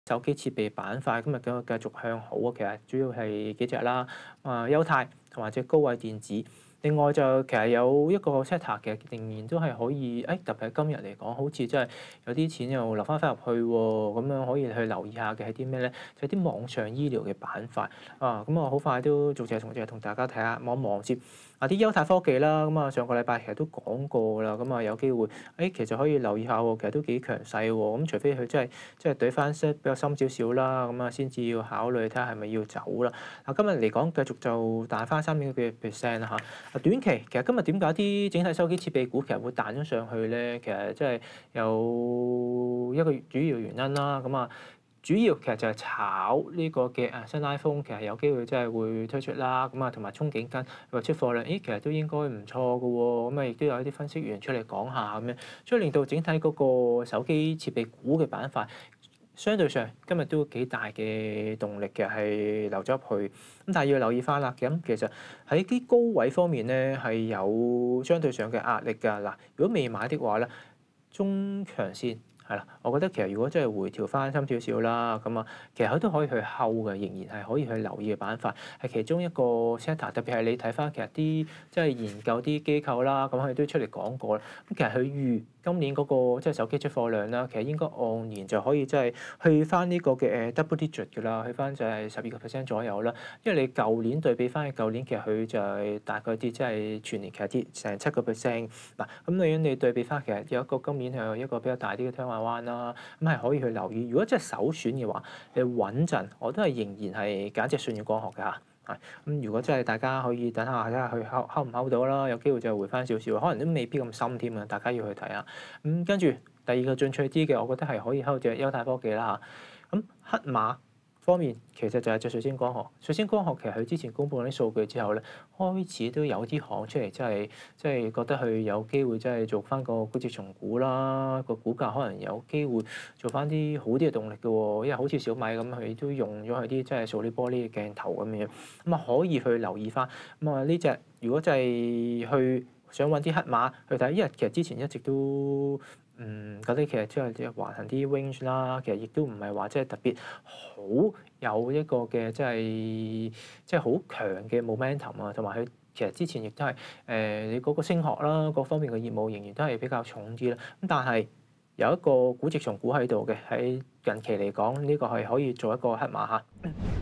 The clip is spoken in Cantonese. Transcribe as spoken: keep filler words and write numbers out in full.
手機設備板塊今日嘅繼續向好啊，其實主要係幾隻啦，啊優泰同埋隻高偉電子。另外就其實有一個 sector 嘅仍然都係可以，誒、哎、特別係今日嚟講，好似真係有啲錢又留翻翻入去喎，咁樣可以去留意下嘅係啲咩咧？就係、是、啲網上醫療嘅板塊啊，咁我好快都逐隻逐隻同大家睇下望一望先。啊啲優泰科技啦，咁啊上個禮拜其實都講過啦，咁啊有機會，誒、哎、其實可以留意下喎，其實都幾強勢喎，咁除非佢真係即係懟翻 set 比較深少少啦，咁啊先至要考慮睇下係咪要走啦。啊今日嚟講繼續就彈翻三點幾 percent 啦嚇。啊短期其實今日點解啲整體手機設備股其實會彈咗上去咧？其實即係有一個主要原因啦，咁啊。主要其實就係炒呢個嘅誒新 iPhone，其實有機會真係會推出啦，咁啊同埋憧憬緊話出貨量，咦其實都應該唔錯嘅喎，咁啊亦都有一啲分析員出嚟講下咁樣，所以令到整體嗰個手機設備股嘅板塊相對上今日都幾大嘅動力嘅係流咗入去，咁但係要留意翻啦，咁其實喺啲高位方面咧係有相對上嘅壓力㗎嗱，如果未買的話咧，中長線。係啦，我覺得其實如果真係回調翻深少少啦，咁啊，其實佢都可以去睺嘅，仍然係可以去留意嘅板塊，係其中一個 sector。特別係你睇翻其實啲即係研究啲機構啦，咁佢都出嚟講過啦。咁其實佢預今年嗰個即係手機出貨量啦，其實應該按年就可以即係去翻呢個嘅誒 double digit 嘅啦，去翻就係十二個 percent 左右啦。因為你舊年對比翻去舊年，其實佢就係大概跌即係全年其實跌成七個 percent。嗱，咁你你對比翻其實有一個今年係有一個比較大啲嘅聽灣啦，咁係可以去留意。如果真係首選嘅話，你穩陣，我都係仍然係揀隻舜宇光學嘅嚇。係咁，如果真係大家可以等下睇下佢睺睺唔睺到啦，有機會就回翻少少，可能都未必咁深添啊。大家要去睇下。咁跟住第二個進取啲嘅，我覺得係可以睺隻優泰科技啦嚇。咁黑馬方面其實就係隻瑞聲光學，瑞聲光學其實佢之前公布嗰啲數據之後咧，開始都有啲行出嚟，即係即係覺得佢有機會即係做翻個估值重估啦，個股價可能有機會做翻啲好啲嘅動力嘅喎，因為好似小米咁，佢都用咗佢啲即係數啲玻璃嘅鏡頭咁樣，咁啊可以去留意翻。咁啊呢隻如果真係去想揾啲黑馬去睇，因為其實之前一直都。嗯，嗰啲其實即係即係橫行啲 range 啦，其實亦都唔係話即係特別好有一個嘅即係即係好強嘅 momentum 啊，同埋佢其實之前亦都係誒你嗰個升學啦，各方面嘅業務仍然都係比較重啲啦。咁但係有一個估值重估喺度嘅，喺近期嚟講呢個係可以做一個黑馬嚇。